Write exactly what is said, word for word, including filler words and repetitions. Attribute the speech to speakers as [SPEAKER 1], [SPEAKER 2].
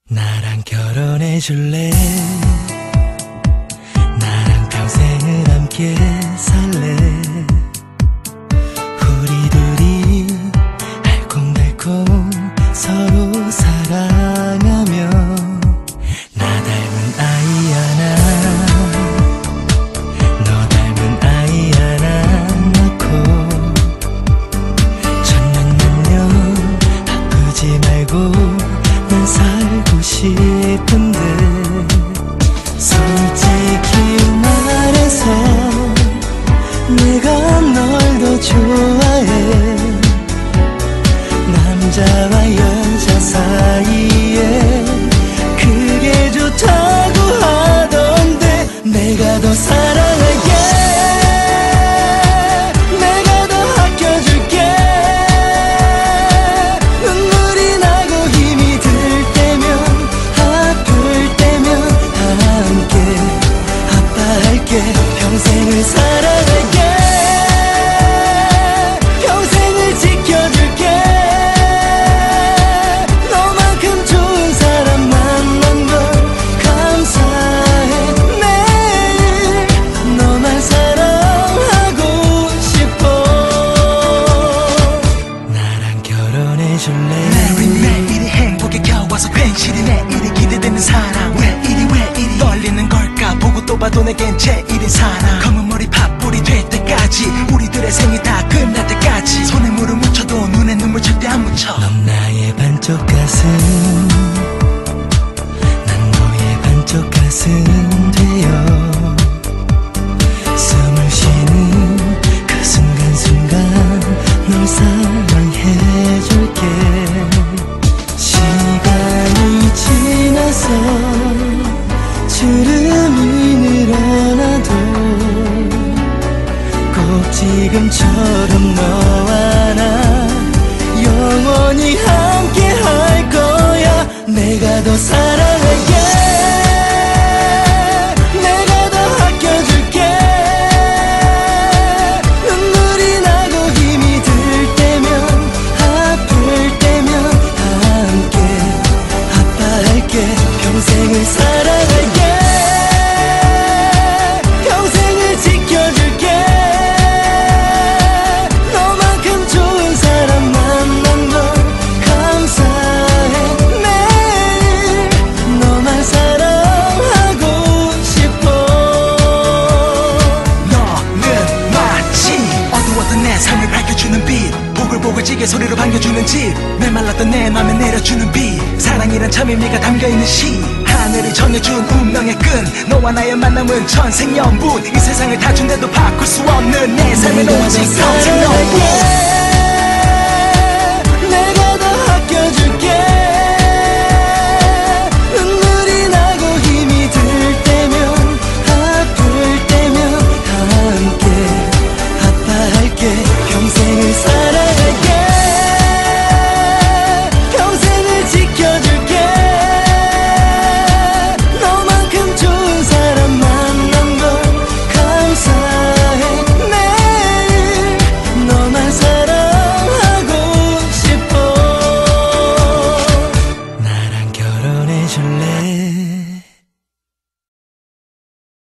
[SPEAKER 1] 나랑 결혼해 줄래? 나랑 평생을 함께 살래? 우리 둘이 알콩달콩 서로 사랑하며 나 닮은 아이 하나 너 닮은 아이 하나 낳고 천년만년 아프지 말고 난 살고 싶은데 솔직히 말해서 내가 널 더 좋아해. 남자와 여자 사이에 그게 좋다고 하던데 내가 더 사랑할게. 내가 더 아껴줄게. 눈물이 나고 힘이 들 때면 아플 때면 함께 아파할게. 평생을 사랑할게. 평생을 지켜줄게. 너만큼 좋은 사람 만난 걸 감사해. 매일 너만 사랑하고 싶어. 나랑 결혼해 줄래?
[SPEAKER 2] 매일매일이 행복에 겨워서 괜시리 내일이 기대되는 사랑. 왜 이리 왜 이리 떨리는 걸까. 보고 또 봐도 내겐 제일인 사랑. 검은 머리 팥불이 될 때까지 우리들의 생이 다 끝날 때까지 손에 물을 묻혀도 눈에 눈물 절대 안 묻혀.
[SPEAKER 1] 넌 나의 반쪽 가슴 난 너의 반쪽 가슴 되어 숨을 쉬는 그 순간순간 널 사랑해줄게. 시간이 지나서 주름이 늘어나도 꼭 지금처럼 너와 나 영원히 함께 할 거야. 내가 더 사랑할게. 내가 더 아껴줄게. 눈물이 나고 힘이 들 때면 아플 때면 함께 아파할게. 평생을 사랑할게. 평생을 지켜줄게. 너만큼 좋은 사람 만난 걸 감사해. 매일 너만 사랑하고 싶어.
[SPEAKER 2] 너는 마치 어두웠던 내 삶을 밝혀주는 빛. 보글보글지게 소리로 반겨주는 집. 메말랐던 내 맘에 내려주는 비. 사랑이란 참 의미가 담겨있는 시. 하늘이 정해준 운명의 끈. 너와 나의 만남은 천생연분. 이 세상을 다 준대도 바꿀 수 없는 내 삶은 오직 평생 너뿐.